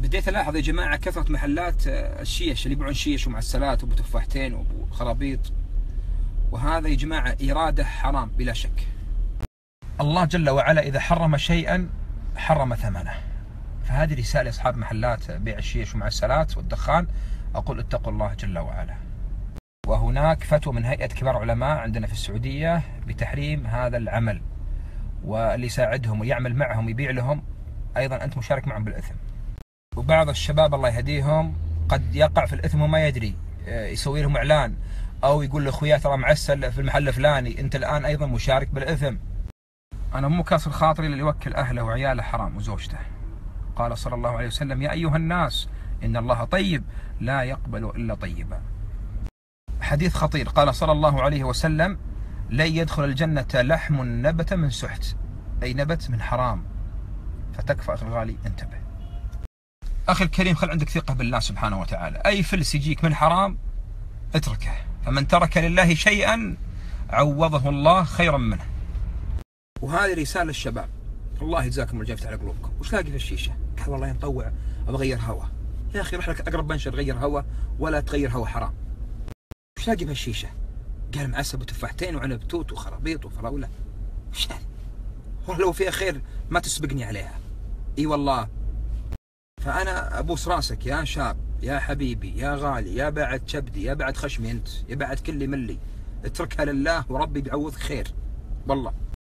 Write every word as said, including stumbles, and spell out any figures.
بديت ألاحظ يا جماعة كثرة محلات الشيش اللي يبيعون شيش ومعسلات وأبو تفاحتين وأبو خرابيط، وهذا يا جماعة إرادة حرام بلا شك. الله جل وعلا إذا حرم شيئا حرم ثمنه، فهذه رسالة أصحاب محلات بيع الشيش ومعسلات والدخان، أقول اتقوا الله جل وعلا. وهناك فتوى من هيئة كبار علماء عندنا في السعودية بتحريم هذا العمل، واللي يساعدهم ويعمل معهم يبيع لهم أيضا أنت مشارك معهم بالإثم. وبعض الشباب الله يهديهم قد يقع في الإثم وما يدري، يسوي لهم إعلان أو يقول لأخوياه ترى معسل في المحل الفلاني، أنت الآن أيضا مشارك بالإثم. أنا مو كاسر خاطري اللي يوكل أهله وعياله حرام وزوجته. قال صلى الله عليه وسلم: يا أيها الناس إن الله طيب لا يقبل إلا طيبا. حديث خطير، قال صلى الله عليه وسلم: لن يدخل الجنة لحم نبت من سحت، أي نبت من حرام، فتكفى أخي الغالي انتبه. أخي الكريم، خل عندك ثقة بالله سبحانه وتعالى، أي فلس يجيك من حرام اتركه، فمن ترك لله شيئا عوضه الله خيرا منه. وهذه رسالة للشباب، الله يجزاكم الجنة على قلوبكم. وش لاقي في الشيشة؟ قال والله ينطوع أبغى أغير هوا. يا أخي روح لك أقرب منشر غير هوا، ولا تغير هوا حرام. وش لاقي في الشيشة؟ قال معسل وتفاحتين وعنب توت وخرابيط وفراولة. وش هذا؟ والله لو فيها خير ما تسبقني عليها. اي والله. فأنا أبوس راسك يا شاب، يا حبيبي، يا غالي، يا بعد شبدي، يا بعد خشمي أنت، يا بعد كلي ملي، اتركها لله وربي بيعوضك خير والله.